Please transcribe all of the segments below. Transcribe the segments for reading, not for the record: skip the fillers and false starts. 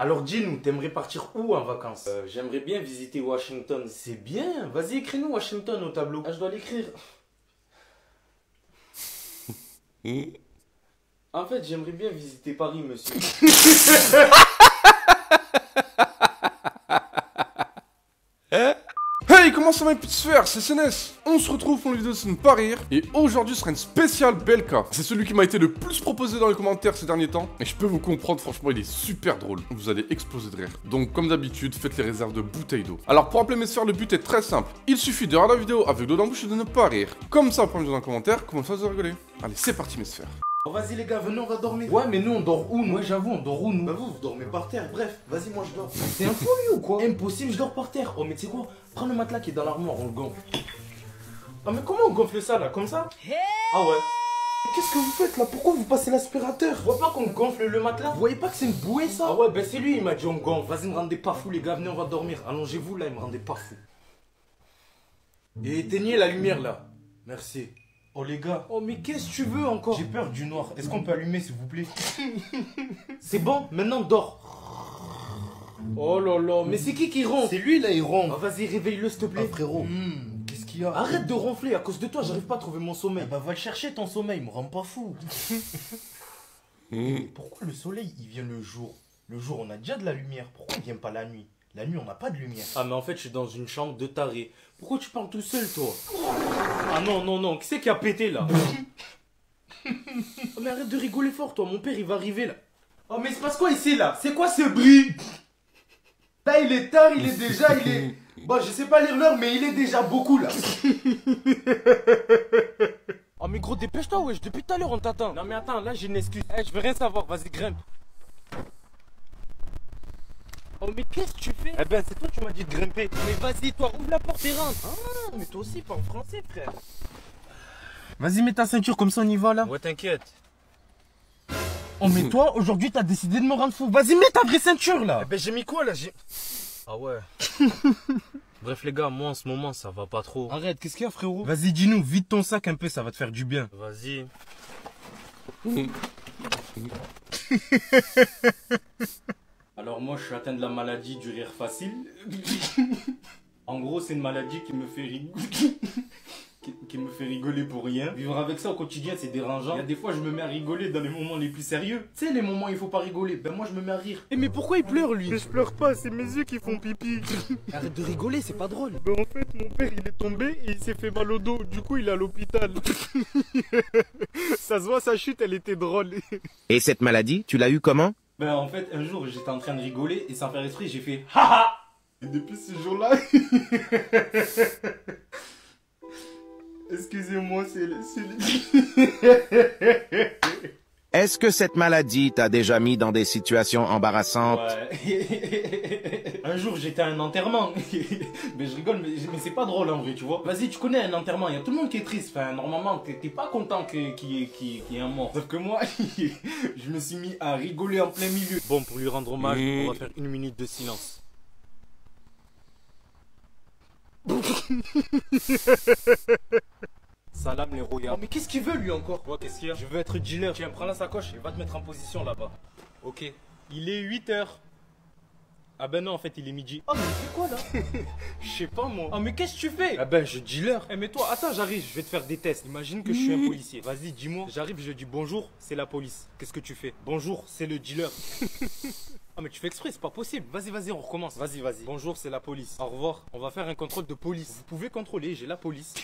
Alors dis-nous, t'aimerais partir où en vacances? J'aimerais bien visiter Washington. C'est bien. Vas-y, écris-nous Washington au tableau. Ah, je dois l'écrire. En fait, j'aimerais bien visiter Paris, monsieur. Hey, comment ça va mes petites sphères, c'est CNS. On se retrouve pour une vidéo de ne pas rire. Et aujourd'hui sera une spéciale Belka. C'est celui qui m'a été le plus proposé dans les commentaires ces derniers temps. Et je peux vous comprendre, franchement il est super drôle. Vous allez exploser de rire. Donc comme d'habitude, faites les réserves de bouteilles d'eau. Alors pour appeler mes sphères, le but est très simple. Il suffit de regarder la vidéo avec l'eau dans la bouche et de ne pas rire. Comme ça, après me dire dans les commentaires comment ça vous rigoler. Allez, c'est parti mes sphères. Oh, vas-y les gars, venez, on va dormir. Ouais, mais nous on dort où? Moi j'avoue, on dort où nous? Bah vous dormez par terre, bref, vas-y moi je dors. C'est un fou lui ou quoi? Impossible, je dors par terre. Oh mais tu sais quoi? Prends le matelas qui est dans l'armoire, on le gonfle. Ah mais comment on gonfle ça là? Comme ça? Ah ouais. Qu'est-ce que vous faites là? Pourquoi vous passez l'aspirateur? Vous voyez pas qu'on gonfle le matelas? Vous voyez pas que c'est une bouée ça? Ah ouais, ben c'est lui, il m'a dit on gonfle. Vas-y, me rendez pas fou les gars, venez on va dormir. Allongez-vous là, il me rendait pas fou. Et éteignez la lumière là. Merci. Oh les gars, Oh mais qu'est-ce que tu veux encore? j'ai peur du noir. Est-ce qu'on peut allumer s'il vous plaît? C'est bon, maintenant dors. Oh là là, mais c'est qui ronfle? C'est lui là, il ronfle. Ah, vas-y, réveille-le s'il te plaît. Ah, frérot, qu'est-ce qu'il y a? Arrête de ronfler, à cause de toi, j'arrive pas à trouver mon sommeil. Bah va le chercher ton sommeil, me rends pas fou. Pourquoi le soleil il vient le jour? Le jour on a déjà de la lumière, pourquoi il vient pas la nuit? La nuit on n'a pas de lumière. Ah mais en fait je suis dans une chambre de taré. Pourquoi tu parles tout seul toi? Ah non non non, qui c'est qui a pété là? Oh, mais arrête de rigoler fort toi, mon père il va arriver là. Oh mais il se passe quoi ici là? C'est quoi ce bruit? Là il est tard, il est... Bon je sais pas lire l'heure mais il est déjà beaucoup là. Oh mais gros dépêche-toi wesh, depuis tout à l'heure on t'attend. Non mais attends, là j'ai une excuse. Eh, je veux rien savoir, vas-y grimpe. Oh mais qu'est-ce que tu fais? Eh ben c'est toi tu m'as dit de grimper. Mais vas-y toi, ouvre la porte et rentre. Ah mais toi aussi parle français frère. Vas-y mets ta ceinture comme ça on y va là. Ouais t'inquiète. Oh mais toi aujourd'hui t'as décidé de me rendre fou. Vas-y mets ta vraie ceinture là. Eh ben j'ai mis quoi là? Ah ouais. Bref les gars, moi en ce moment ça va pas trop. Arrête, qu'est-ce qu'il y a frérot? Vas-y dis-nous, vide ton sac un peu, ça va te faire du bien. Vas-y. Alors moi je suis atteint de la maladie du rire facile. En gros c'est une maladie qui me fait rigoler. Qui me fait rigoler pour rien. Vivre avec ça au quotidien c'est dérangeant. Il y a des fois je me mets à rigoler dans les moments les plus sérieux. Tu sais les moments où il faut pas rigoler, ben moi je me mets à rire. Mais pourquoi il pleure lui? Mais je pleure pas, c'est mes yeux qui font pipi. Arrête de rigoler, c'est pas drôle. Ben en fait, mon père il est tombé et il s'est fait mal au dos. Du coup, il est à l'hôpital. Ça se voit, sa chute, elle était drôle. Et cette maladie, tu l'as eue comment? Ben en fait un jour j'étais en train de rigoler et sans faire esprit j'ai fait haha. Et depuis ce jour-là... Excusez-moi, c'est Est-ce que cette maladie t'a déjà mis dans des situations embarrassantes? Ouais. Un jour j'étais à un enterrement. Mais je rigole, mais c'est pas drôle en vrai, tu vois. Vas-y, tu connais un enterrement, il y a tout le monde qui est triste. Enfin, normalement, t'es pas content qu'il y ait un mort. Sauf que moi, je me suis mis à rigoler en plein milieu. Bon, pour lui rendre hommage, on va faire 1 minute de silence. Salam les royaux. Oh mais qu'est-ce qu'il veut lui encore? Quoi, qu'est-ce qu'il y a? Je veux être dealer. Tiens, prends la sacoche et va te mettre en position là-bas. Ok. Il est 8h. Ah ben non, en fait, il est midi. Oh mais il fait quoi là? Je sais pas moi. Oh mais qu'est-ce que tu fais? Ah ben, je dealer. Eh mais toi, attends, j'arrive, je vais te faire des tests. Imagine que je suis un policier. Vas-y, dis-moi. J'arrive, je dis bonjour, c'est la police. Qu'est-ce que tu fais? Bonjour, c'est le dealer. Ah mais tu fais exprès, c'est pas possible. Vas-y, on recommence. Vas-y. Bonjour, c'est la police. Au revoir. On va faire un contrôle de police. Vous pouvez contrôler, j'ai la police.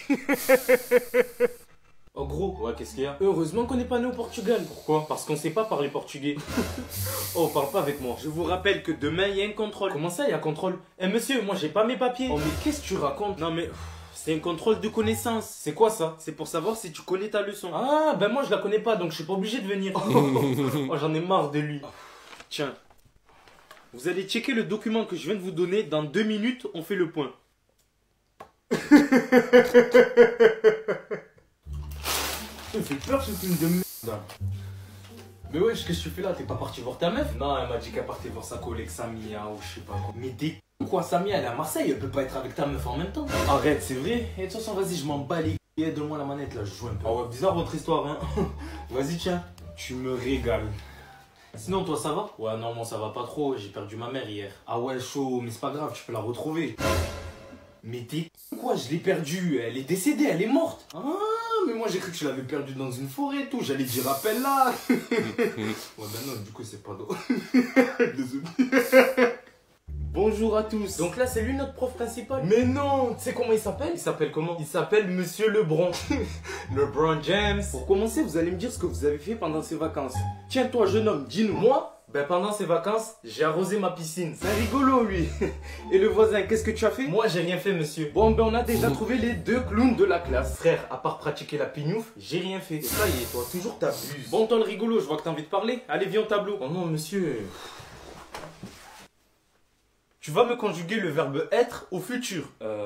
Oh gros, ouais, qu'est-ce qu'il y a? Heureusement qu'on n'est pas né au Portugal. Pourquoi? Parce qu'on sait pas parler portugais. Oh, parle pas avec moi. Je vous rappelle que demain, il y a un contrôle. Comment ça, il y a un contrôle? Eh monsieur, moi j'ai pas mes papiers. Oh mais qu'est-ce que tu racontes? Non mais... C'est un contrôle de connaissance. C'est quoi ça? C'est pour savoir si tu connais ta leçon. Ah, ben moi je la connais pas, donc je suis pas obligé de venir. Oh, j'en ai marre de lui. Tiens. Vous allez checker le document que je viens de vous donner. Dans 2 minutes, on fait le point. Il fait peur ce film de merde. Mais wesh, qu'est-ce que tu fais là? T'es pas parti voir ta meuf? Non, elle m'a dit qu'elle partait voir sa collègue Samia ou je sais pas quoi. Mais t'es quoi, Samia? Elle est à Marseille, elle peut pas être avec ta meuf en même temps. Arrête, c'est vrai? Et de toute façon, vas-y, je m'en bats les couilles. Donne-moi la manette là, je joue un peu. Ah ouais, bizarre votre histoire, hein. Vas-y, tiens. Tu me régales. Sinon, toi, ça va? Ouais, non, moi, ça va pas trop. J'ai perdu ma mère hier. Ah ouais, chaud, mais c'est pas grave, tu peux la retrouver. Mais t'es quoi? Je l'ai perdue. Elle est décédée, elle est morte. Ah, mais moi, j'ai cru que tu l'avais perdue dans une forêt et tout. J'allais dire appelle-la. Ouais, bah non, du coup, c'est pas drôle. Désolé. Bonjour à tous. Donc là, c'est lui notre prof principal. Mais non, tu sais comment il s'appelle? Il s'appelle comment? Il s'appelle Monsieur Lebron. LeBron James. Pour commencer, vous allez me dire ce que vous avez fait pendant ces vacances. Tiens, toi, jeune homme, dis-nous. Moi? Ben pendant ces vacances, j'ai arrosé ma piscine. C'est rigolo, lui. Et le voisin, qu'est-ce que tu as fait? Moi, j'ai rien fait, monsieur. Bon, ben on a déjà trouvé les 2 clowns de la classe. Frère, à part pratiquer la pignouf, j'ai rien fait. Et ça y est, toi, toujours t'abuses. Bon, toi, le rigolo, je vois que t'as envie de parler. Allez, viens au tableau. Oh non, monsieur. Tu vas me conjuguer le verbe être au futur.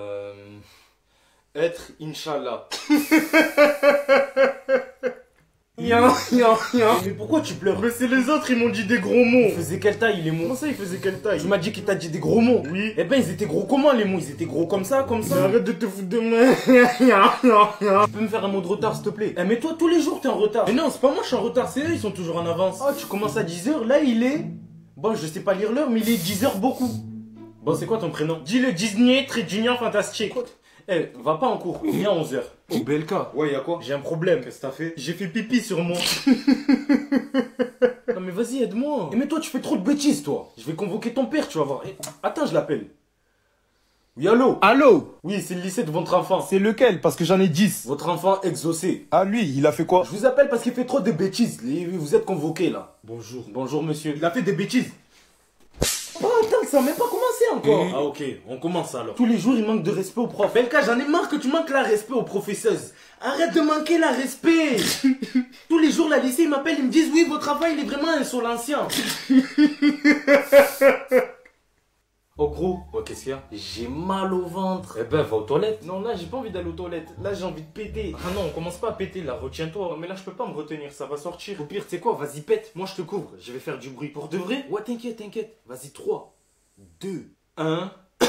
Être, Inch'Allah. Mais pourquoi tu pleures? Mais c'est les autres, ils m'ont dit des gros mots. Il faisait quelle taille les mots? Comment ça, il faisait quelle taille? Tu m'as dit qu'il t'a dit des gros mots. Oui. Eh ben ils étaient gros comment les mots? Ils étaient gros comme ça, comme ça. Mais arrête de te foutre de moi. Tu peux me faire un mot de retard s'il te plaît? Eh mais toi tous les jours t'es en retard. Mais non, c'est pas moi je suis en retard, c'est eux, ils sont toujours en avance. Oh tu commences à 10h, là il est... Bon je sais pas lire l'heure mais il est 10h beaucoup. Bon c'est quoi ton prénom? Dis-le Disney, très junior fantastique. Eh, va pas en cours, viens à 11h. Oh, Belka. Ouais, y'a quoi? J'ai un problème. Qu'est-ce que t'as fait? J'ai fait pipi sur moi. Non mais vas-y, aide-moi. Mais toi, tu fais trop de bêtises, toi. Je vais convoquer ton père, tu vas voir. Eh, attends, je l'appelle. Oui, allô? Allô? Oui, c'est le lycée de votre enfant. C'est lequel? Parce que j'en ai 10. Votre enfant exaucé. Ah, lui, il a fait quoi? Je vous appelle parce qu'il fait trop de bêtises. Vous êtes convoqué, là. Bonjour. Bonjour, monsieur. Il a fait des bêtises. Oh, attends, ça n'a même pas commencé encore. Ah, ok, on commence alors. Tous les jours, il manque de respect aux profs. Belka, j'en ai marre que tu manques la respect aux professeuses. Arrête de manquer la respect. Tous les jours, la lycée, ils m'appellent, ils me disent oui, votre enfant, il est vraiment insolentien. Oh gros, oh, qu'est-ce qu'il y a? J'ai mal au ventre. Eh ben, va aux toilettes. Non, là, j'ai pas envie d'aller aux toilettes. Là, j'ai envie de péter. Ah non, on commence pas à péter, là, retiens-toi. Mais là, je peux pas me retenir, ça va sortir. Au pire, tu sais quoi, vas-y, pète. Moi, je te couvre. Je vais faire du bruit. Pour de vrai? Ouais, t'inquiète, t'inquiète. Vas-y, 3, 2, 1.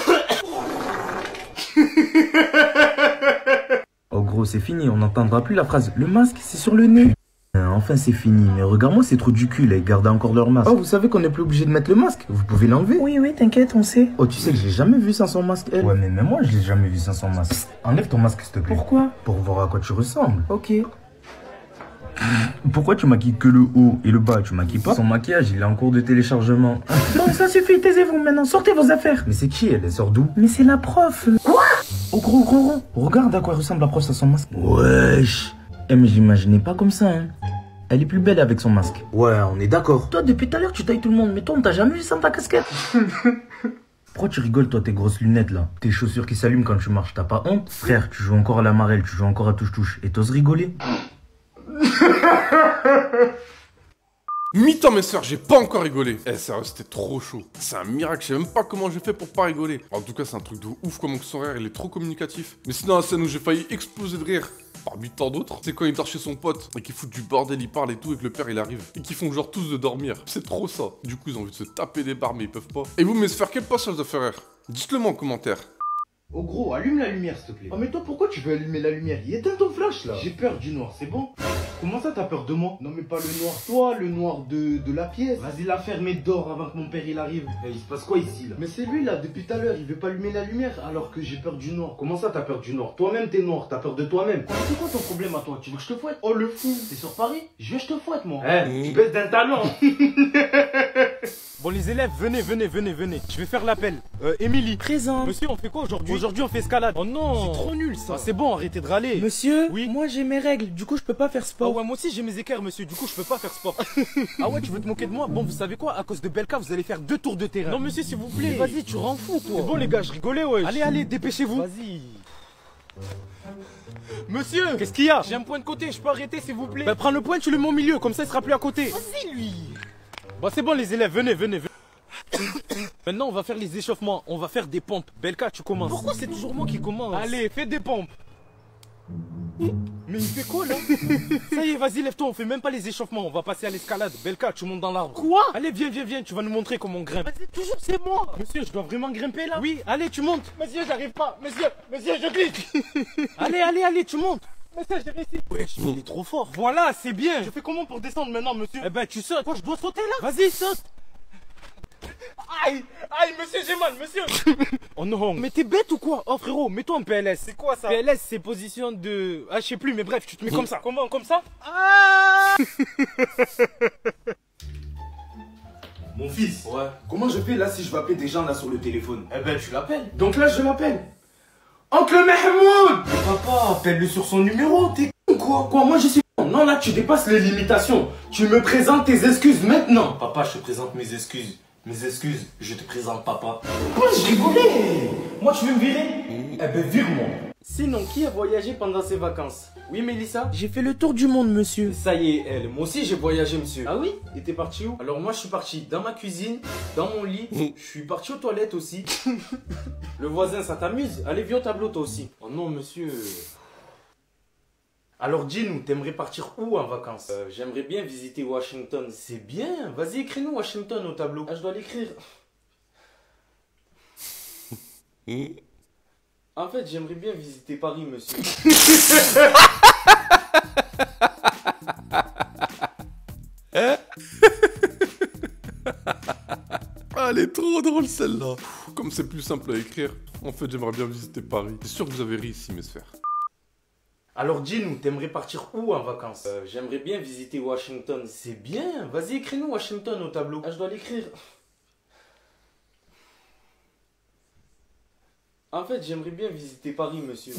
Oh gros, c'est fini, on n'entendra plus la phrase. Le masque, c'est sur le nez. Enfin, c'est fini. Mais regarde-moi, c'est trop du cul, là. Ils gardent encore leur masque. Oh, vous savez qu'on n'est plus obligé de mettre le masque? Vous pouvez l'enlever? Oui, oui, t'inquiète, on sait. Oh, tu sais que j'ai jamais vu sans son masque, elle. Ouais, mais même moi, je l'ai jamais vu sans son masque. Psst, enlève ton masque, s'il te plaît. Pourquoi? Pour voir à quoi tu ressembles. Ok. Pourquoi tu maquilles que le haut et le bas? Tu maquilles pas? Son maquillage, il est en cours de téléchargement. Bon, ça suffit, taisez-vous maintenant. Sortez vos affaires. Mais c'est qui, elle? Elle sort d'où? Mais c'est la prof. Quoi? Oh, gros. Regarde à quoi ressemble la prof sans son masque. Wesh. Eh, mais j'imaginais pas comme ça, hein. Elle est plus belle avec son masque. Ouais, on est d'accord. Toi, depuis tout à l'heure, tu tailles tout le monde. Mais toi, on t'a jamais vu sans ta casquette. Pourquoi tu rigoles, toi, tes grosses lunettes, là? Tes chaussures qui s'allument quand tu marches, t'as pas honte? Frère, tu joues encore à la marelle, tu joues encore à touche-touche. Et t'oses rigoler? Mi-temps, mes sœurs, j'ai pas encore rigolé. Eh, sérieux, c'était trop chaud. C'est un miracle, je sais même pas comment j'ai fait pour pas rigoler. En tout cas, c'est un truc de ouf comment son rire, il est trop communicatif. Mais sinon, la scène où j'ai failli exploser de rire, parmi tant d'autres, c'est quand il dort chez son pote et qu'il fout du bordel, il parle et tout, et que le père il arrive. Et qu'ils font genre tous de dormir. C'est trop ça. Du coup, ils ont envie de se taper des barres, mais ils peuvent pas. Et vous, mes sœurs, quel passage de faire rire? Dites-le moi en commentaire. Oh gros, allume la lumière s'il te plaît. Oh mais toi pourquoi tu veux allumer la lumière? Il éteint ton flash là. J'ai peur du noir, c'est bon? Comment ça t'as peur de moi? Non mais pas le noir toi, le noir de la pièce. Vas-y la ferme et dors avant que mon père il arrive. Il se passe quoi ici là? Mais c'est lui là, depuis tout à l'heure, il veut pas allumer la lumière alors que j'ai peur du noir. Comment ça t'as peur du noir? Toi-même t'es noir, t'as peur de toi-même. C'est quoi ton problème à toi? Tu veux que je te fouette? Oh le fou. T'es sur Paris? Je te fouette moi. Tu baisses d'un talent. Bon les élèves, venez. Je vais faire l'appel. Émilie. Présent. Monsieur, on fait quoi aujourd'hui? Aujourd'hui on fait escalade. Oh non. C'est trop nul ça. Ah, c'est bon, arrêtez de râler. Monsieur, oui. Moi j'ai mes règles, du coup je peux pas faire sport. Ah ouais, moi aussi j'ai mes équerres monsieur, du coup je peux pas faire sport. Ah ouais, tu veux te moquer de moi? Bon, vous savez quoi? À cause de Belka, vous allez faire 2 tours de terrain. Non monsieur, s'il vous plaît. Vas-y, tu rends fou toi. C'est bon les gars, je rigolais ouais. Allez, dépêchez-vous. Vas-y. Monsieur, qu'est-ce qu'il y a? J'ai un point de côté, je peux arrêter s'il vous plaît? Bah prends le point, tu le mets au milieu, comme ça il sera plus à côté. Vas-y lui. Bon c'est bon les élèves, venez. Maintenant on va faire les échauffements, on va faire des pompes. Belka, tu commences. Pourquoi c'est toujours moi qui commence? Allez, fais des pompes. Mais il fait quoi là? Ça y est, vas-y, lève-toi, on fait même pas les échauffements, on va passer à l'escalade. Belka, tu montes dans l'arbre. Quoi? Allez, viens, tu vas nous montrer comment on grimpe. Vas-y, toujours c'est moi. Monsieur, je dois vraiment grimper là? Oui, allez, tu montes. Monsieur, j'arrive pas. Monsieur, je glisse. Allez, tu montes. Mais ça, j'ai réussi. Wesh, il est trop fort. Voilà, c'est bien. Je fais comment pour descendre maintenant, monsieur? Eh ben, tu sautes. Quoi, je dois sauter là? Vas-y, saute. Aïe, aïe, monsieur, j'ai mal, monsieur. Oh non. Mais t'es bête ou quoi? Oh frérot, mets-toi en PLS. C'est quoi ça? PLS, c'est position de... Ah, je sais plus, mais bref, tu te mets comme ça. Comment? Comme ça? Ah. Mon fils, Ouais. comment je fais là si je veux appeler des gens là sur le téléphone? Eh ben, tu l'appelles. Donc là, je l'appelle. Oncle Mahmoud! Mais papa, appelle-le sur son numéro, t'es con quoi? Quoi, moi je suis con? Non, là, tu dépasses les limitations. Tu me présentes tes excuses maintenant. Papa, je te présente mes excuses. Mes excuses, je te présente papa. Moi, je rigolais. Moi, tu veux me virer? Eh ben, vire-moi. Sinon, qui a voyagé pendant ses vacances? Oui, Mélissa? J'ai fait le tour du monde, monsieur. Ça y est, elle. Moi aussi, j'ai voyagé, monsieur. Ah oui? Et t'es parti où? Alors moi, je suis parti dans ma cuisine, dans mon lit. Je suis parti aux toilettes aussi. Le voisin, ça t'amuse? Allez, viens au tableau, toi aussi. Oh non, monsieur. Alors dis-nous, t'aimerais partir où en vacances? J'aimerais bien visiter Washington. C'est bien. Vas-y, écris-nous Washington au tableau. Ah, je dois l'écrire. En fait, j'aimerais bien visiter Paris, monsieur. Ah, elle est trop drôle celle-là. Comme c'est plus simple à écrire. En fait, j'aimerais bien visiter Paris. C'est sûr que vous avez ri ici, mes sphères. Alors dis-nous, t'aimerais partir où en vacances? J'aimerais bien visiter Washington. C'est bien. Vas-y, écris-nous Washington au tableau. Ah, je dois l'écrire. En fait, j'aimerais bien visiter Paris, monsieur.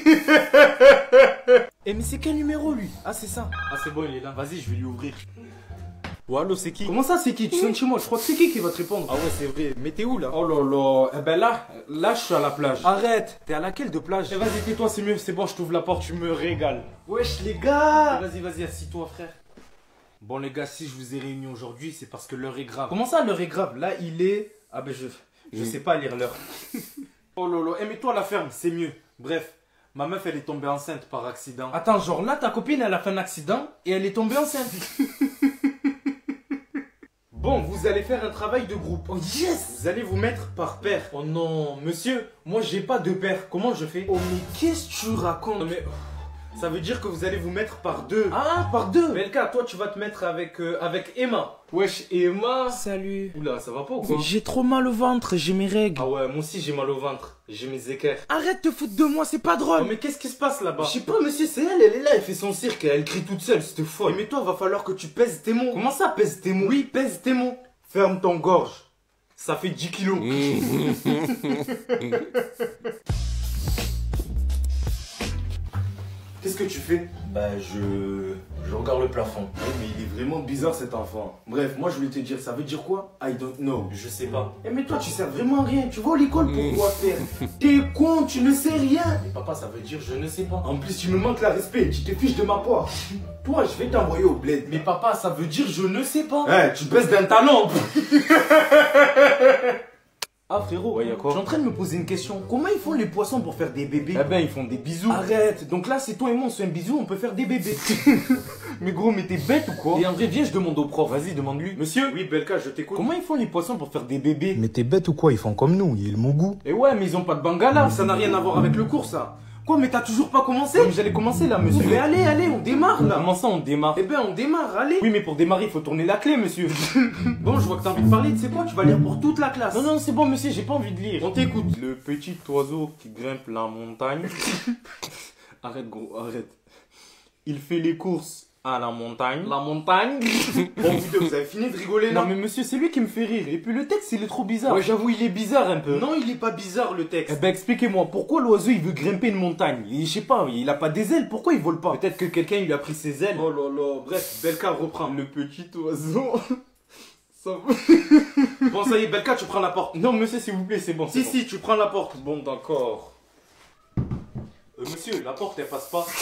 Eh, mais c'est quel numéro, lui? Ah, c'est ça. Ah, c'est bon, il est là. Vas-y, je vais lui ouvrir. Oh, allô, c'est qui? Comment ça, c'est qui? Tu sonnes chez moi. Je crois que c'est qui va te répondre. Ah ouais, c'est vrai. Mais t'es où, là? Oh là là. Eh ben là, je suis à la plage. Arrête. T'es à laquelle de plage? Eh, vas-y, tais-toi, c'est mieux. C'est bon, je t'ouvre la porte. Tu me régales. Wesh, les gars. Vas-y, vas-y, assis-toi, frère. Bon, les gars, si je vous ai réunis aujourd'hui, c'est parce que l'heure est grave. Comment ça, l'heure est grave? Là, il est... Ah ben, je sais pas lire l'heure. Oh là là. Eh, mets-toi à la ferme, c'est mieux. Bref. Ma meuf, elle est tombée enceinte par accident. Attends, genre là, ta copine, elle a fait un accident et elle est tombée enceinte. Bon, vous allez faire un travail de groupe. Oh yes. Vous allez vous mettre par paire. Oh non, monsieur, moi j'ai pas de père. Comment je fais? Oh mais qu'est-ce que tu racontes? Non mais... Ça veut dire que vous allez vous mettre par deux. Ah, par deux. Belka, toi tu vas te mettre avec Emma. Wesh, Emma. Salut. Oula, ça va pas ou quoi? J'ai trop mal au ventre, j'ai mes règles. Ah ouais, moi aussi j'ai mal au ventre. J'ai mes équerres. Arrête de foutre de moi, c'est pas drôle. Oh mais qu'est-ce qui se passe là-bas? Je sais pas, monsieur, c'est elle est là, elle fait son cirque, elle crie toute seule, c'était fou. Mais toi, va falloir que tu pèses tes mots. Comment ça, pèse tes mots? Oui, pèse tes mots. Ferme ton gorge. Ça fait 10 kilos. Qu'est-ce que tu fais? Bah, je regarde le plafond. Oui, mais il est vraiment bizarre cet enfant. Bref, moi je voulais te dire, ça veut dire quoi? I don't know. Je sais pas. Eh mais toi tu sers vraiment à rien, tu vas à l'école pour quoi faire? T'es con, tu ne sais rien. Mais papa, ça veut dire je ne sais pas. En plus tu me manques la respect, tu te fiches de ma part. Toi je vais t'envoyer au bled. Mais papa, ça veut dire je ne sais pas. Eh, tu baisses d'un talent. Ah frérot, Ouais, y'a quoi? je suis en train de me poser une question. Comment ils font les poissons pour faire des bébés? Eh ben, ils font des bisous. Arrête, donc là c'est toi et moi on se fait un bisou, on peut faire des bébés. Mais gros, mais t'es bête ou quoi? Et en vrai, viens, je demande au prof. Vas-y, demande-lui. Monsieur? Oui, Belka, je t'écoute. Comment ils font les poissons pour faire des bébés? Mais t'es bête ou quoi? Ils font comme nous, il est mon goût. Et ouais, mais ils ont pas de bangala. Ça n'a rien à voir avec le cours, ça. Quoi, mais t'as toujours pas commencé? Comme j'allais commencer là, monsieur. Mais allez, on démarre là. Comment ça, on démarre? Eh ben, on démarre, allez. Oui, mais pour démarrer, il faut tourner la clé, monsieur. Bon, je vois que t'as envie de parler, tu sais quoi? Tu vas lire pour toute la classe. Non, non, c'est bon, monsieur, j'ai pas envie de lire. On t'écoute. Le petit oiseau qui grimpe la montagne. Arrête, gros, arrête. Il fait les courses à la montagne. La montagne. Bon, vous deux, vous avez fini de rigoler là? Non, mais monsieur, c'est lui qui me fait rire. Et puis le texte, il est trop bizarre. Ouais, j'avoue, il est bizarre un peu. Non, il est pas bizarre le texte. Eh ben, expliquez-moi, pourquoi l'oiseau, il veut grimper une montagne? Je sais pas, il a pas des ailes, pourquoi il vole pas? Peut-être que quelqu'un lui a pris ses ailes. Oh là là, bref, Belka reprend. Le petit oiseau... Ça... Bon, ça y est, Belka, tu prends la porte. Non, monsieur, s'il vous plaît, c'est bon. Si, bon. si, tu prends la porte. Bon, d'accord. Monsieur, la porte, elle passe pas.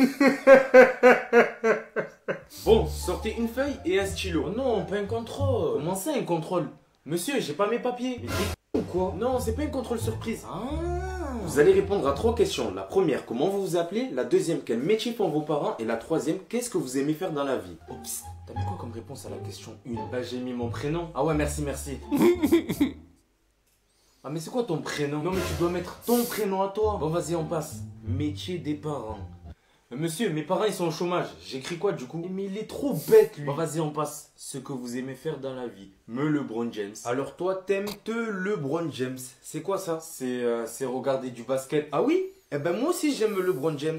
Bon, sortez une feuille et un stylo. Oh non, pas un contrôle. Comment ça, un contrôle? Monsieur, j'ai pas mes papiers. Mais t'es ou quoi? Non, c'est pas un contrôle surprise. Ah. Vous allez répondre à 3 questions. La première, comment vous vous appelez? La deuxième, quel métier font vos parents? Et la troisième, qu'est-ce que vous aimez faire dans la vie? Oh, psst, t'as mis quoi comme réponse à la question 1? Bah, j'ai mis mon prénom. Ah ouais, merci, merci. Ah, mais c'est quoi ton prénom? Non, mais tu dois mettre ton prénom à toi. Bon, vas-y, on passe. Métier des parents. Monsieur, mes parents ils sont au chômage. J'écris quoi du coup? Mais il est trop bête, lui. Bah vas-y, on passe. Ce que vous aimez faire dans la vie. Me LeBron James. Alors toi, t'aimes LeBron James. C'est quoi ça? C'est regarder du basket. Ah oui? Eh ben moi aussi j'aime LeBron James.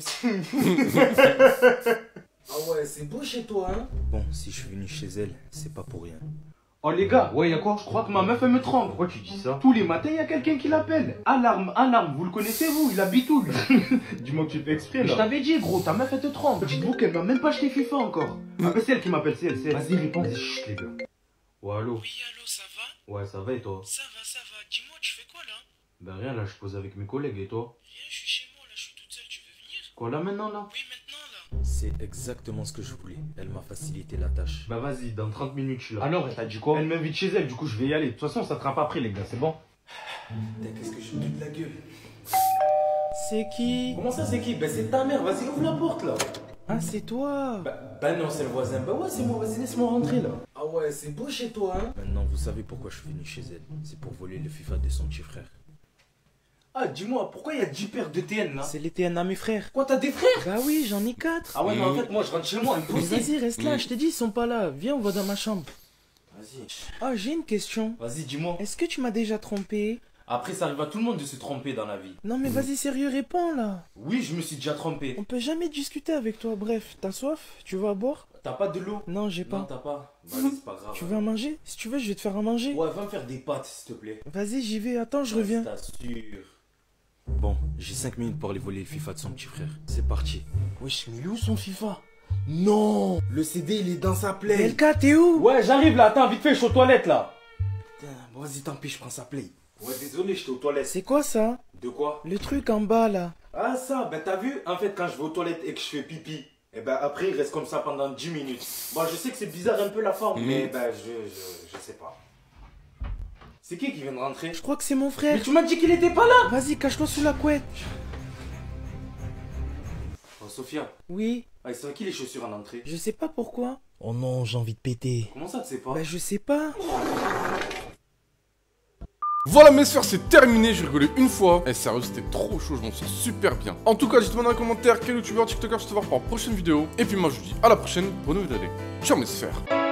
Ah ouais, c'est beau chez toi, hein? Bon, si je suis venu chez elle, c'est pas pour rien. Oh les gars, ouais y'a quoi? Je crois que ma meuf elle me trompe. Pourquoi tu dis ça? Tous les matins y'a quelqu'un qui l'appelle. Alarme, alarme, vous le connaissez vous? Il habite où lui? Dis-moi que tu fais exprès là. Je t'avais dit gros, ta meuf elle te trompe. Dites-vous qu'elle m'a même pas acheté FIFA encore. Ah bah c'est elle qui m'appelle, c'est elle. Vas-y réponds. Vas-y, chut les gars. Ouais allô? Oui, allô, ça va? Ouais ça va et toi? Ça va. Dis-moi, tu fais quoi là? Ben rien là, je pose avec mes collègues et toi? Viens, je suis chez moi là, je suis toute seule, tu veux venir? Quoi là maintenant là? Oui, maintenant là. C'est exactement ce que je voulais. Elle m'a facilité la tâche. Bah vas-y, dans 30 minutes je suis là. Alors, elle t'a dit quoi? Elle m'invite chez elle, du coup je vais y aller. De toute façon ça te pas après les gars, c'est bon? Qu'est-ce que je me de la gueule? C'est qui? Comment ça, c'est qui? Ben c'est ta mère. Vas-y, ouvre la porte là. Ah, c'est toi. Bah non, c'est le voisin. Bah ouais, c'est moi. Vas-y, laisse-moi rentrer là. Ah ouais, c'est beau chez toi, hein? Maintenant, vous savez pourquoi je suis venu chez elle. C'est pour voler le FIFA de son petit frère. Ah, dis-moi, pourquoi il y a 10 paires de TN là? C'est les TN à mes frères. Quoi, t'as des frères? Bah oui, j'en ai 4. Ah ouais, mais en fait, moi je rentre chez moi, Mais impossible. vas-y, reste là, je t'ai dit, ils sont pas là. Viens, on va dans ma chambre. Vas-y. Ah, j'ai une question. Vas-y, dis-moi. Est-ce que tu m'as déjà trompé? Après, ça arrive à tout le monde de se tromper dans la vie. Non, mais vas-y, sérieux, réponds là. Oui, je me suis déjà trompé. On peut jamais discuter avec toi. Bref, t'as soif? Tu veux à boire? T'as pas de l'eau? Non, j'ai Non, pas. t'as pas. Vas-y, c'est pas grave. Tu veux à manger? Si tu veux, je vais te faire à manger. Ouais, va me faire des pâtes, s'il te plaît. Vas-y, j'y vais. Attends, je reviens. T'assure. Bon, j'ai 5 minutes pour aller voler le FIFA de son petit frère. C'est parti. Wesh, mais il est où son FIFA? Non! Le CD, il est dans sa play. Belka, t'es où? Ouais, j'arrive là. Attends, vite fait, je suis aux toilettes là. Putain, bon, vas-y, tant pis, je prends sa play. Ouais, désolé, j'étais aux toilettes. C'est quoi ça? De quoi? Le truc en bas là. Ah, ça, ben t'as vu? En fait, quand je vais aux toilettes et que je fais pipi, et ben après, il reste comme ça pendant 10 minutes. Bon, je sais que c'est bizarre un peu la forme, mais ben, je sais pas. C'est qui vient de rentrer? Je crois que c'est mon Mais frère. tu m'as dit qu'il était pas là! Vas-y, cache-toi sous la couette. Oh, Sophia. Oui, Ah, c'est qui les chaussures en entrée? je sais pas pourquoi. Oh non, j'ai envie de péter. Comment ça, tu sais pas? Bah, je sais pas. Voilà mes soeurs, c'est terminé, j'ai rigolé une fois. Eh sérieux, c'était trop chaud, je m'en sors super bien. En tout cas, dites-moi dans les commentaires quel youtubeur, tiktoker je te voir pour la prochaine vidéo. Et puis moi je vous dis à la prochaine, bonne vidéo. Ciao mes sphères.